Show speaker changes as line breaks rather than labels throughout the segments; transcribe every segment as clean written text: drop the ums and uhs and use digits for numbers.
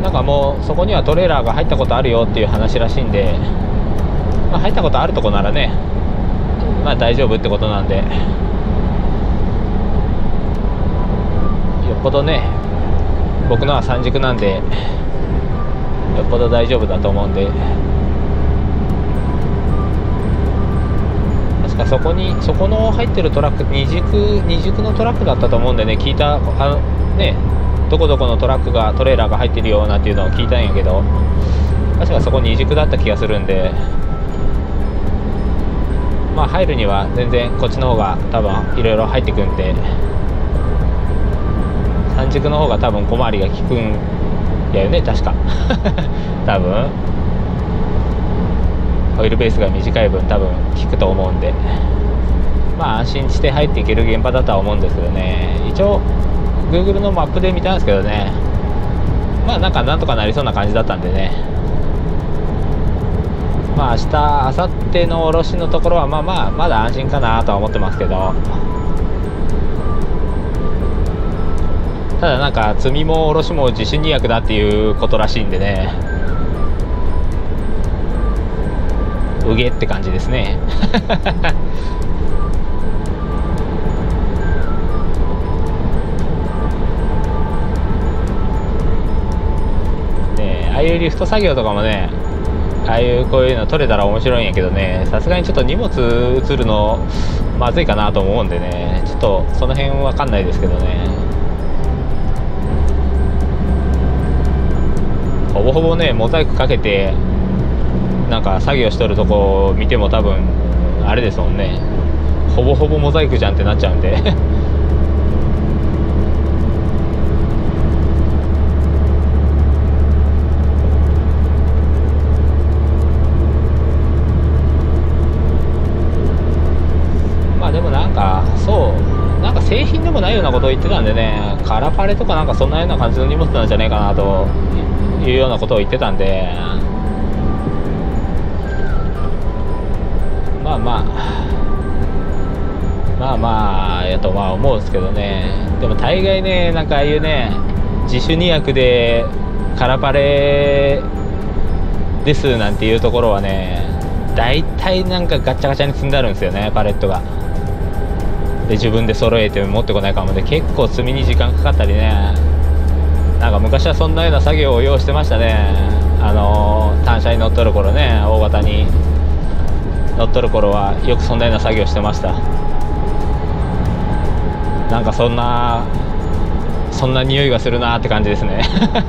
なんかもうそこにはトレーラーが入ったことあるよっていう話らしいんで、まあ、入ったことあるとこならね、まあ大丈夫ってことなんで、よっぽどね、僕のは三軸なんでよっぽど大丈夫だと思うんで、確かそこの入ってるトラック二軸のトラックだったと思うんでね、聞いたね、どこどこのトレーラーが入ってるよなんていうのを聞いたんやけど、確かそこ二軸だった気がするんで、まあ入るには全然こっちの方が多分いろいろ入ってくんで、三軸の方が多分小回りが利くんやよね確か多分オイルベースが短い分多分効くと思うんで、まあ安心して入っていける現場だとは思うんですけどね。一応 Google のマップで見たんですけどね、まあなんとかなりそうな感じだったんでね、まあ明日明後日の卸のところはまだ安心かなとは思ってますけど、ただなんか積みも卸も自主2役だっていうことらしいんでね、うげって感じですねああいうリフト作業とかもね、ああいうこういうの取れたら面白いんやけどね、さすがにちょっと荷物移るのまずいかなと思うんでね、ちょっとその辺わかんないですけどね。ほぼほぼねモザイクかけてなんか作業しとるとこ見ても多分あれですもんね、ほぼほぼモザイクじゃんってなっちゃうんでまあでもなんかなんか製品でもないようなことを言ってたんでね、カラパレとかなんかそんなような感じの荷物なんじゃないかなというようなことを言ってたんで、まあやと思うんですけどね。でも大概ね、なんかああいうね自主2役でカラパレですなんていうところはね、大体なんかガッチャガチャに積んであるんですよね、パレットが。で自分で揃えて持ってこないかもで、結構積みに時間かかったりね、なんか昔はそんなような作業を要してましたね。単車に乗っとる頃ね、大型に乗っとる頃はよくそんなような作業してました。なんかそんな匂いがするなって感じですね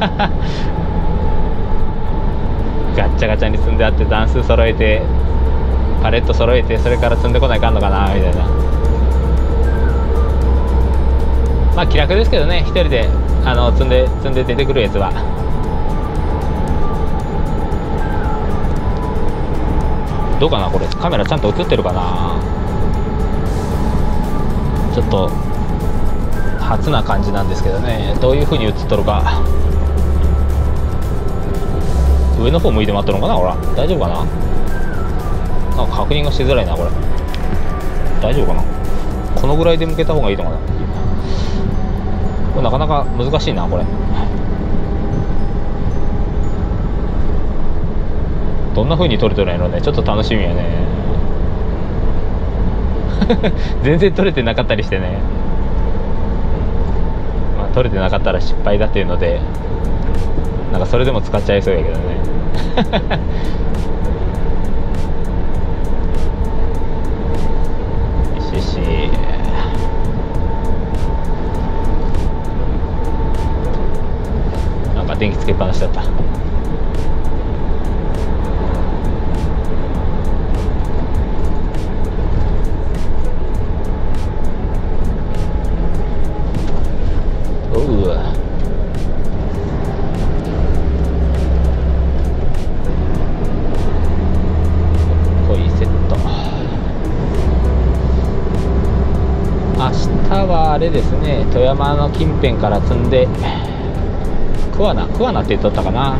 ガッチャガチャに積んであって、段数揃えてパレット揃えて、それから積んでこないかんのかなみたいな。まあ気楽ですけどね、一人で積んで出てくるやつは。どうかなこれ、カメラちゃんと映ってるかな。ちょっと初な感じなんですけどね、どういう風に映っとるか。上の方向いて待っとるのかな、ほら大丈夫かな。なんか確認がしづらいなこれ。大丈夫かな、このぐらいで向けた方がいいのかな。これなかなか難しいなこれ。どんな風に撮れとるんやろね、ちょっと楽しみやね全然撮れてなかったりしてね、まあ撮れてなかったら失敗だっていうので、なんかそれでも使っちゃいそうやけどねよしなんか電気つけっぱなしだった。あれですね、富山の近辺から積んで桑名って言っとったかな。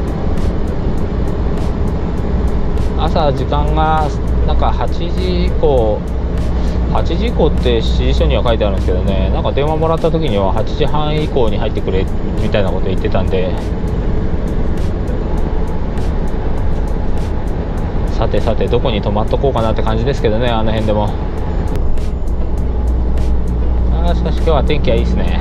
朝時間がなんか8時以降って指示書には書いてあるんですけどね、なんか電話もらった時には8時半以降に入ってくれみたいなこと言ってたんで、 さてさて、どこに泊まっとこうかなって感じですけどね、あの辺でも。しかし今日は天気はいいですね。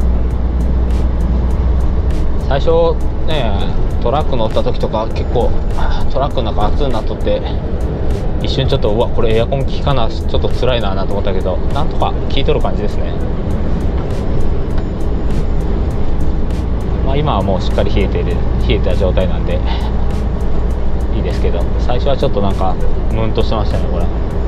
最初ね、トラック乗った時とか結構トラックの中暑くなっとって、一瞬ちょっとうわこれエアコン効かな、ちょっと辛いなと思ったけど、なんとか効いとる感じですね。まあ、今はもうしっかり冷えた状態なんでいいですけど、最初はちょっとなんかムンとしてましたね、これ。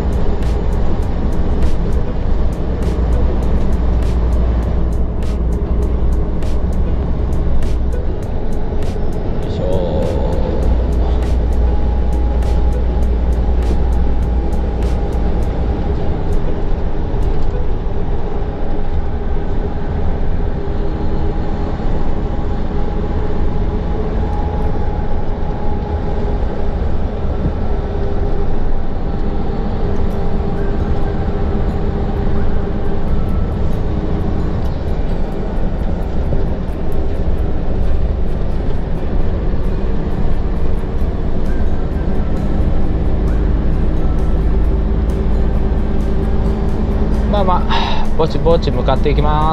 まあまあぼちぼち向かっていきます。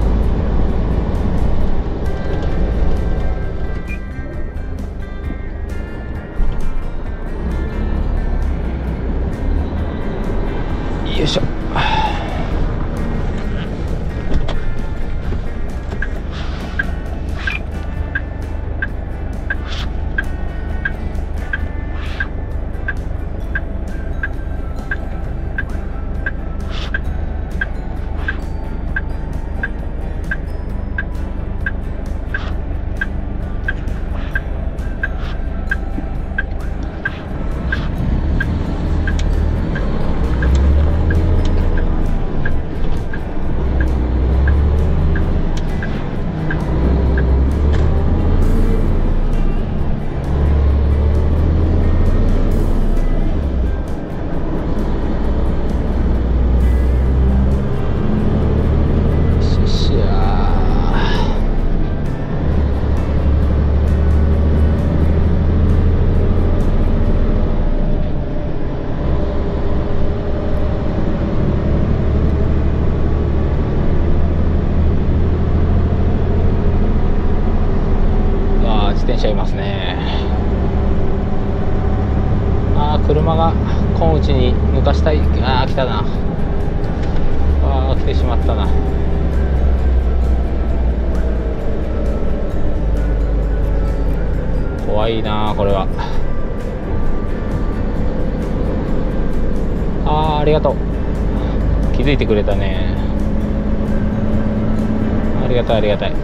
よいしょ。車いますね。車が今うちに抜かしたい。来たな。来てしまったな。怖いなこれは。ありがとう。気づいてくれたね。ありがたいありがたい。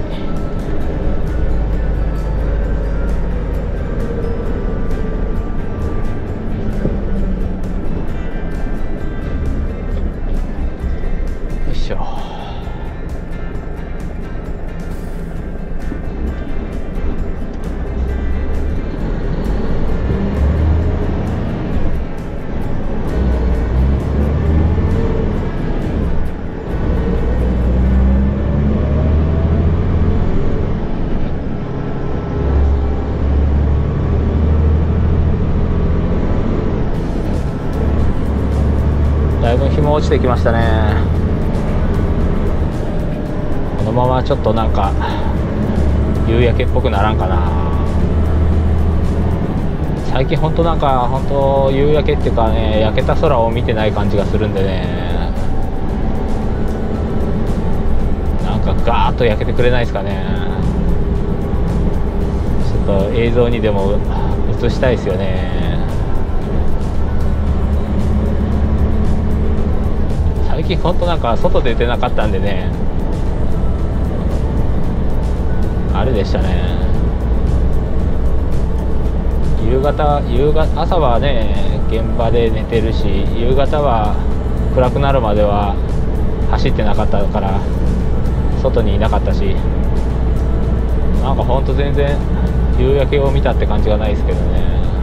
だいぶ日も落ちてきましたね。このままちょっとなんか夕焼けっぽくならんかな。最近ほんとなんかほんと夕焼けっていうかね、焼けた空を見てない感じがするんでね、なんかガーッと焼けてくれないですかね。ちょっと映像にでも映したいですよね。最近ほんとなんか外出てなかったんでね、あれでしたね。朝はね現場で寝てるし、夕方は暗くなるまでは走ってなかったから外にいなかったし、なんかほんと全然夕焼けを見たって感じがないですけどね。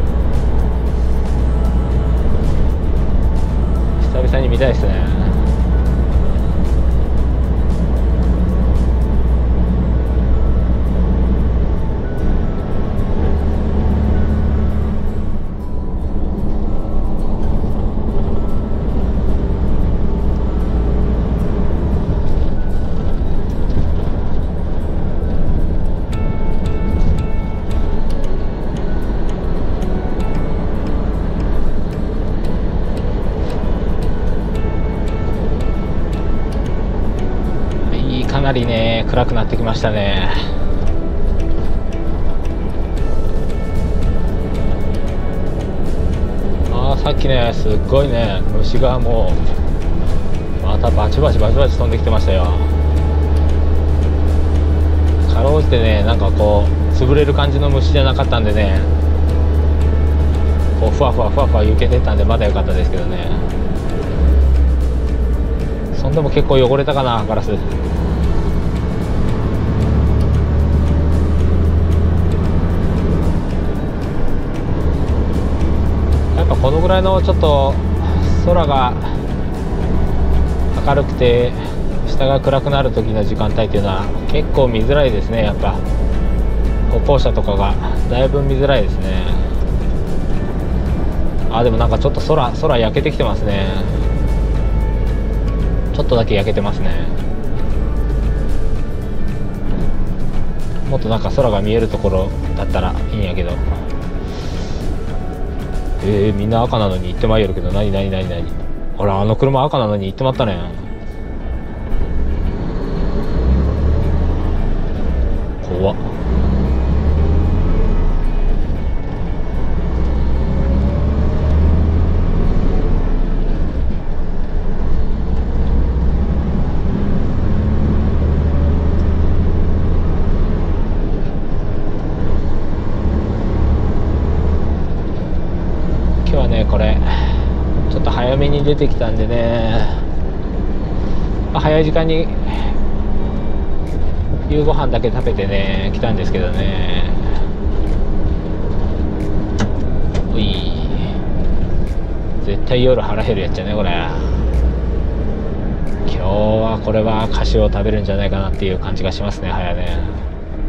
久々に見たいですね。 なりね暗くなってきましたね。さっきねすっごいね虫がもうまたバチバチバチバチ飛んできてましたよ。かろうじてねなんかこう潰れる感じの虫じゃなかったんでね、こうふわふわふわふわ抜けてったんでまだ良かったですけどね。そんでも結構汚れたかなガラス。やっぱこのぐらいのちょっと空が明るくて下が暗くなる時の時間帯っていうのは結構見づらいですね。やっぱ歩行者とかがだいぶ見づらいですね。でもなんかちょっと空焼けてきてますね。ちょっとだけ焼けてますね。もっとなんか空が見えるところだったらいいんやけど、みんな赤なのに行ってまいよるけど、何ほらあの車赤なのに行ってまったね。怖っ。今日はねこれちょっと早めに出てきたんでね、早い時間に夕ご飯だけ食べてね来たんですけどね。おい、絶対夜腹減るやっちゃねこれ。今日はこれは菓子を食べるんじゃないかなっていう感じがしますね。早ね。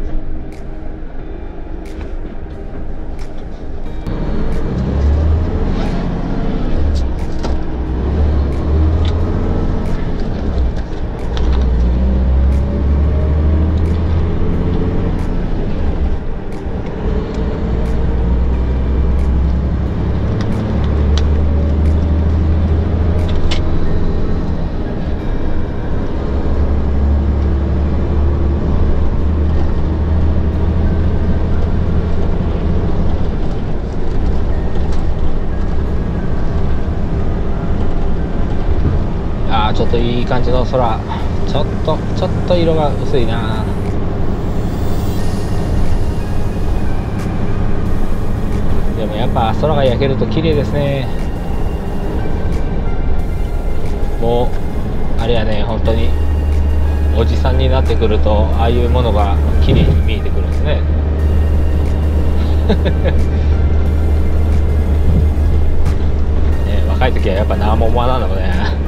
ちょっといい感じの空。ちょっと色が薄いな。でもやっぱ空が焼けると綺麗ですね。もうあれやね、本当におじさんになってくるとああいうものが綺麗に見えてくるんですね。ね、若い時はやっぱ何も思わないのね。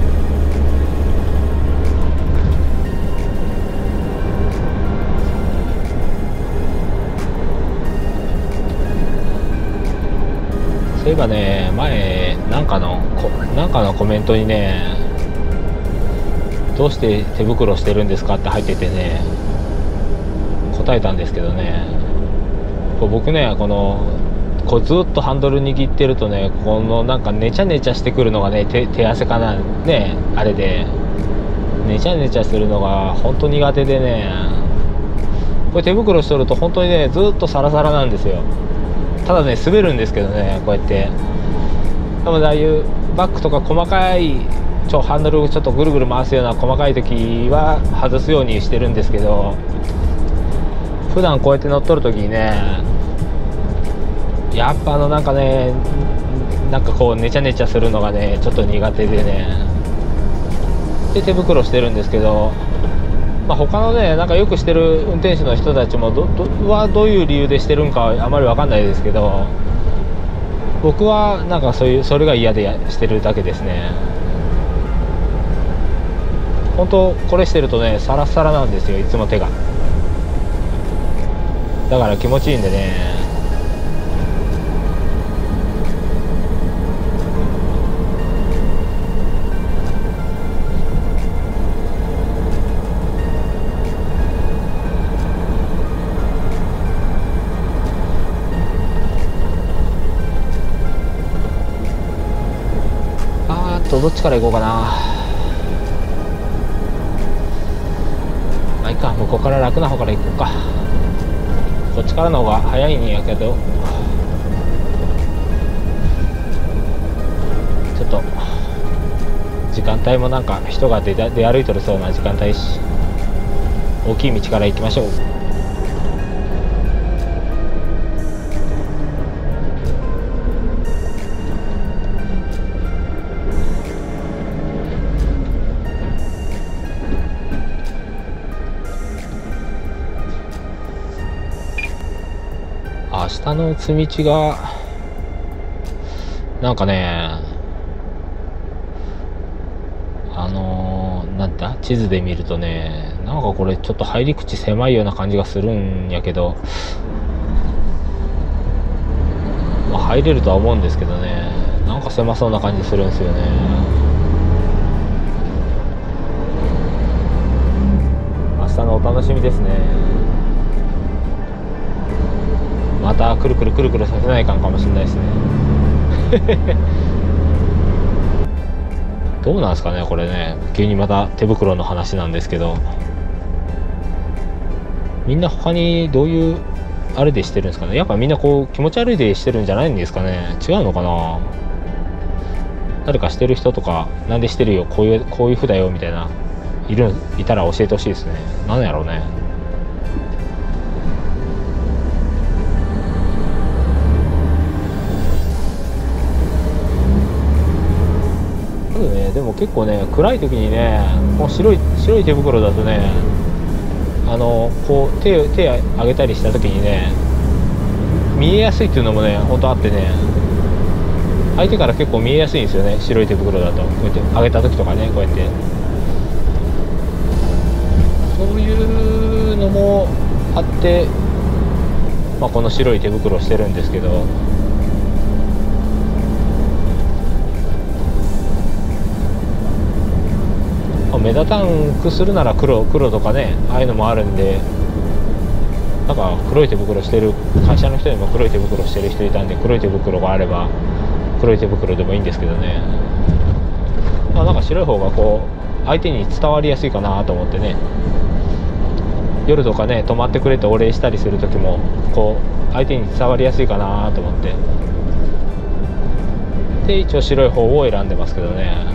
そういえばね、前なんかのコメントにね、どうして手袋してるんですかって入っててね、答えたんですけどね、僕ねこうずっとハンドル握ってるとね、このなんかネチャネチャしてくるのがね、手汗かなね、あれでネチャネチャするのが本当苦手でね、これ手袋しとると本当にねずっとサラサラなんですよ。ただね滑るんですけどね、こうやって多分ああいうバックとか細かいハンドルをちょっとぐるぐる回すような細かい時は外すようにしてるんですけど、普段こうやって乗っとる時にね、やっぱなんかね、なんかこうネチャネチャするのがねちょっと苦手でね、で手袋してるんですけど、他のねなんかよくしてる運転手の人たちもどういう理由でしてるんかはあまり分かんないですけど、僕はなんかそれが嫌でしてるだけですね。本当これしてるとねサラサラなんですよ、いつも手が。だから気持ちいいんでね。どっちから行こうかな。 か、向こうから楽な方から行こうか。こっちからの方が早いんやけど、ちょっと時間帯もなんか人が出歩いとるそうな時間帯し、大きい道から行きましょう。明日の積み道がなんかね、なんだ、地図で見るとね、なんかこれちょっと入り口狭いような感じがするんやけど、まあ、入れるとは思うんですけどね、なんか狭そうな感じするんですよね。明日のお楽しみですね。またくるくるくるくるさせないかんかもしれないですね。どうなんですかねこれね。急にまた手袋の話なんですけど、みんな他にどういうあれでしてるんですかね。やっぱみんなこう気持ち悪いでしてるんじゃないんですかね。違うのかな。誰かしてる人とか、なんでしてるよ、こういう風だよみたいな、いたら教えてほしいですね。なんやろうね。でも結構ね、暗い時にね、この白い手袋だとね、こう手上げたりした時にね、見えやすいっていうのもね本当あってね、相手から結構見えやすいんですよね、白い手袋だと。こうやって上げた時とかね、こうやって、そういうのもあって、まあ、この白い手袋をしてるんですけど、目立たんくするなら黒とかね、ああいうのもあるんで、なんか黒い手袋してる会社の人にも黒い手袋してる人いたんで、黒い手袋があれば黒い手袋でもいいんですけどね、まあ、なんか白い方がこう相手に伝わりやすいかなと思ってね、夜とかね泊まってくれてお礼したりする時もこう相手に伝わりやすいかなと思ってで、一応白い方を選んでますけどね。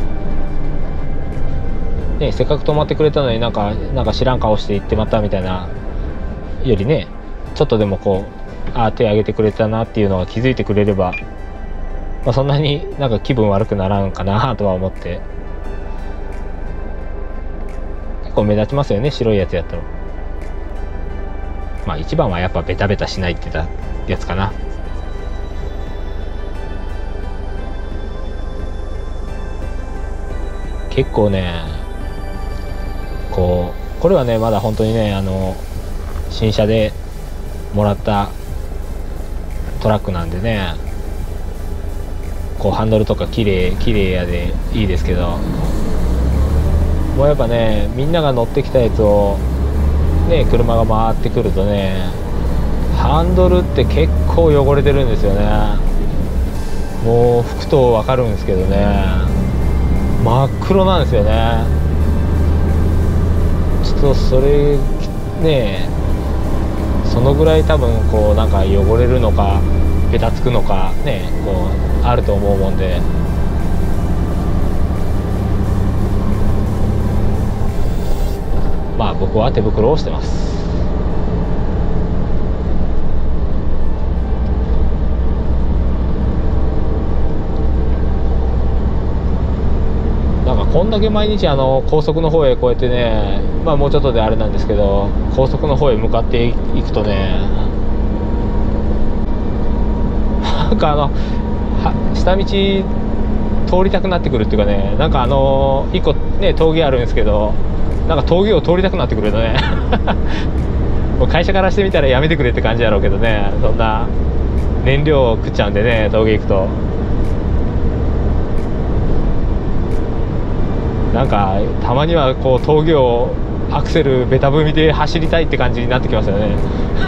せっかく泊まってくれたのになんか知らん顔して行ってまたみたいなよりね、ちょっとでもこう手挙げてくれたなっていうのが気づいてくれれば、まあ、そんなになんか気分悪くならんかなとは思って。結構目立ちますよね、白いやつやったら。まあ一番はやっぱベタベタしないって言ったやつかな。結構ね、これはねまだ本当にね、新車でもらったトラックなんでね、こうハンドルとか綺麗やでいいですけど、もうやっぱね、みんなが乗ってきたやつをね、車が回ってくるとね、ハンドルって結構汚れてるんですよね。もう拭くと分かるんですけどね、真っ黒なんですよね。ちょっとそれね、そのぐらい多分こうなんか汚れるのかベタつくのかね、こうあると思うもんで、まあ僕は手袋をしてます。なんかこんだけ毎日高速の方へこうやってね、まあもうちょっとであれなんですけど、高速の方へ向かっていくとね、なんか下道通りたくなってくるっていうかね、なんか一個ね峠あるんですけど、なんか峠を通りたくなってくるとねもう会社からしてみたらやめてくれって感じやろうけどね、そんな燃料を食っちゃうんでね、峠行くと。なんかたまにはこう峠をアクセルベタ踏みで走りたいって感じになってきますよね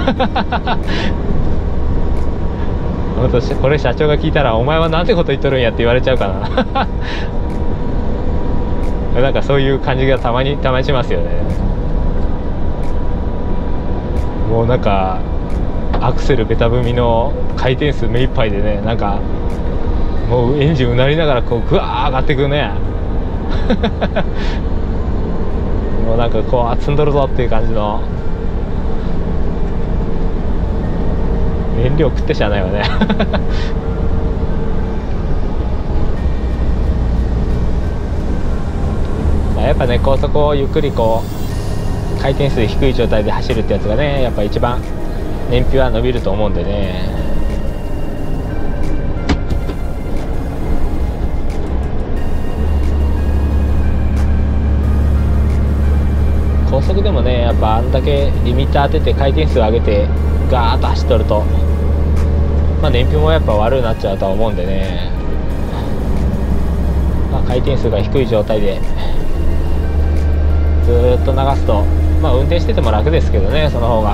これ社長が聞いたらお前はなんてこと言っとるんやって言われちゃうかななんかそういう感じがたまにしますよね。 もうなんかアクセルベタ踏みの回転数目いっぱいでね、なんかもうエンジンうなりながらこうグワー上がってくねもうなんかこう積んどるぞっていう感じの燃料食ってしゃあないよねまあやっぱね、高速をゆっくりこう回転数低い状態で走るってやつがね、やっぱ一番燃費は伸びると思うんでね。高速でもね、やっぱあんだけリミッター当てて回転数上げてガーッと走っとると、まあ、燃費もやっぱ悪くなっちゃうとは思うんでね、まあ、回転数が低い状態でずーっと流すと、まあ運転してても楽ですけどね、その方が。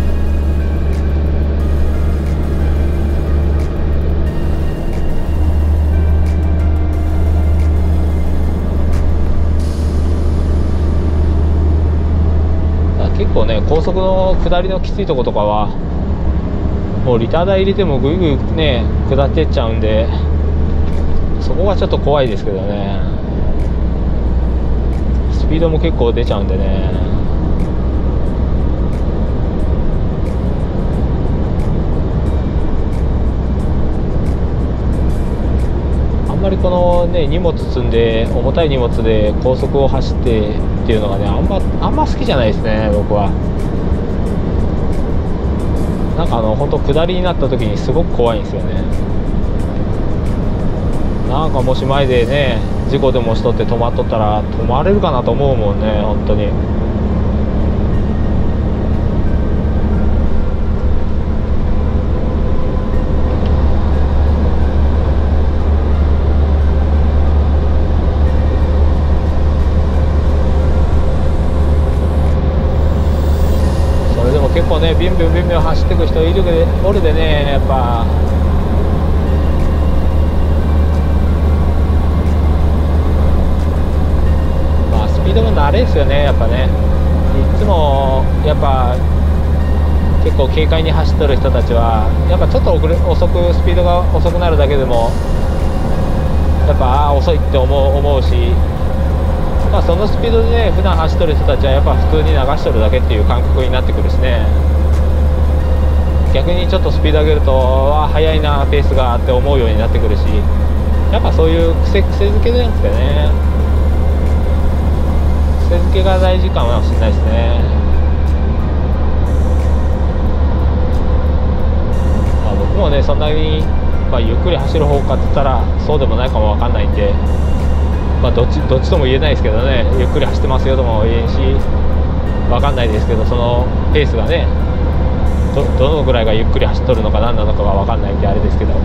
結構ね、高速の下りのきついとことかはもうリターダー入れてもぐいぐいね下ってっちゃうんで、そこがちょっと怖いですけどね。スピードも結構出ちゃうんでね。あんまりこのね荷物積んで重たい荷物で高速を走ってっていうのがね、あんま好きじゃないですね、僕は。なんか本当下りになった時にすごく怖いんですよね。なんかもし前でね事故でもしとって止まっとったら止まれるかなと思うもんね、本当に。それでも結構ねビュンビュンビュンビュン走っていく人おるでね、やっぱ。スピードも慣れですよね、やっぱね。いつもやっぱ結構軽快に走っとる人たちはやっぱちょっとスピードが遅くなるだけでもやっぱ遅いって思うし、まあそのスピードでね普段走っとる人たちはやっぱ普通に流しとるだけっていう感覚になってくるしね。逆にちょっとスピード上げると速いなペースがって思うようになってくるし、やっぱそういう癖づけなんですかね。癖づけが大事かもしれないですね。まあ、僕もねそんなに、ゆっくり走る方かって言ったらそうでもないかもわかんないんで、どっちとも言えないですけどね、ゆっくり走ってますよとも言えんしわかんないですけど、そのペースがねどのぐらいがゆっくり走っとるのか何なのかがわかんないんであれですけど、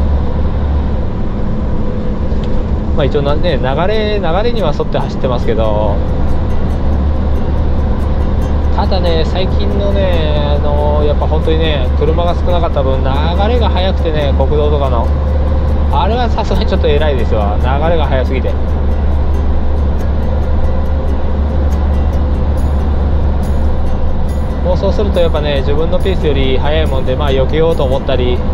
一応ね流れには沿って走ってますけど、ただね最近のねやっぱ本当にね車が少なかった分流れが速くてね、国道とかのあれはさすがにちょっと偉いですわ、流れが速すぎて。もうそうするとやっぱね自分のペースより速いもんで避けようと思ったり、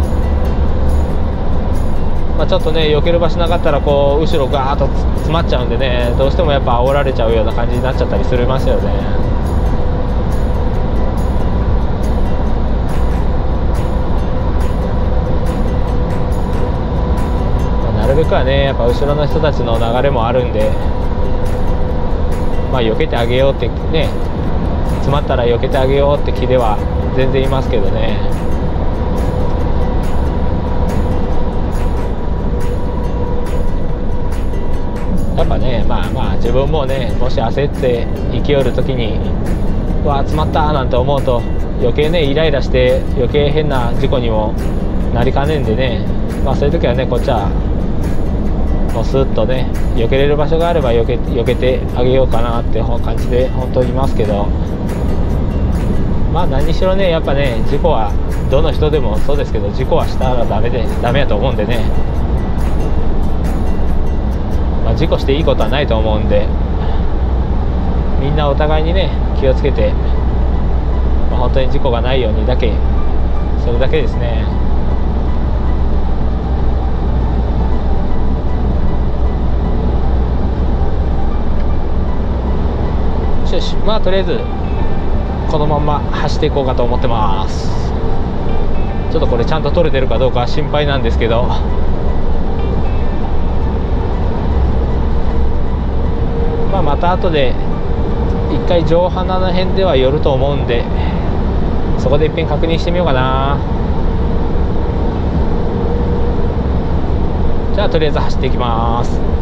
ちょっとね避ける場所なかったらこう後ろガーッと詰まっちゃうんでね、どうしてもやっぱ煽られちゃうような感じになっちゃったりするますよね。なるべくはねやっぱ後ろの人たちの流れもあるんで、避けてあげようってね、詰まったら避けてあげようって気では全然いますけどね。やっぱね自分もねもし焦って生きよる時に詰まったなんて思うと余計ねイライラして余計変な事故にもなりかねんでね、そういう時はねこっちはもうスッとね避けれる場所があれば避けてあげようかなって感じで本当にいますけど、何にしろねやっぱね事故はどの人でもそうですけど事故はしたらダメやと思うんでね、事故していいことはないと思うんで、みんなお互いにね気をつけてまあ、本当に事故がないようにだけ、それだけですね。よし、まあとりあえずこのまんま走っていこうかと思ってます。ちょっとこれちゃんと撮れてるかどうか心配なんですけど、まあまた後で一回城花の辺では寄ると思うんで、そこで一遍確認してみようかな。じゃあとりあえず走っていきます。